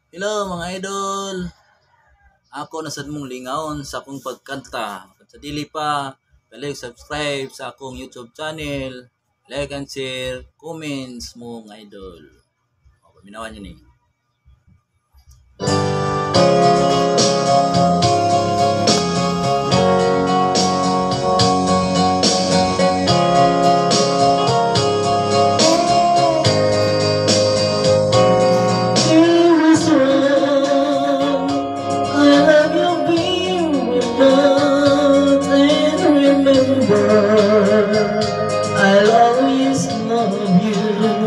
Hello mga idol, ako nasad mong lingaon sa akong pagkanta. Sa dili pa, balik subscribe sa akong YouTube channel, like and share, comments mo mga idol. O, paminawan nyo ni. I'll always love you.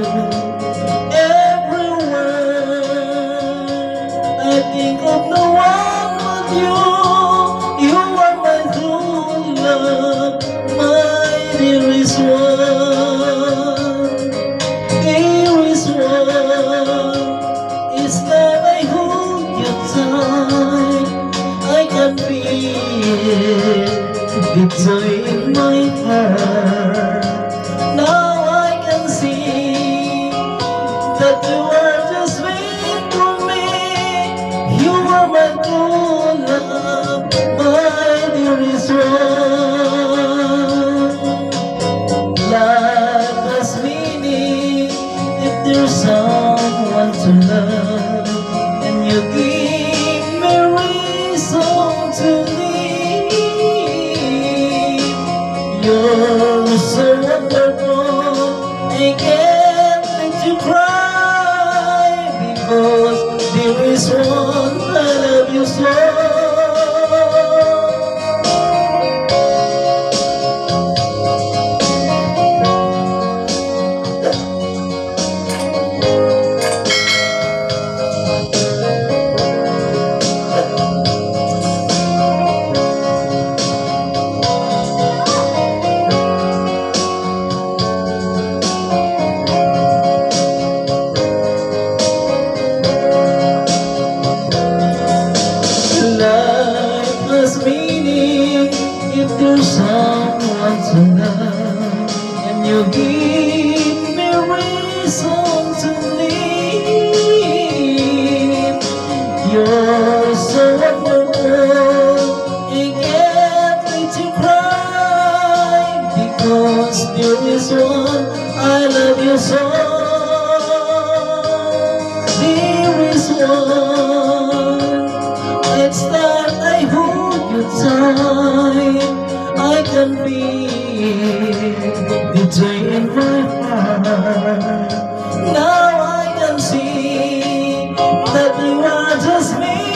Everywhere I think of no one but you. You are my true love, my dearest one. Dearest one, it's that I hold you tight. I can feel the joy in my heart. Now I can see that you are just made for me. You are my true love, my dearest one. Life has meaning if there's someone to love, and you give me reason to live. You're so wonderful, I can't let you cry, because there is one I love you so. Life has meaning if there's someone to love, and you give me reason to live. You're so wonderful, I can't let you cry, because there is one I love you so. There is one, it's that I hold you tight. I can feel the joy in my heart. Now I can see that you are just me.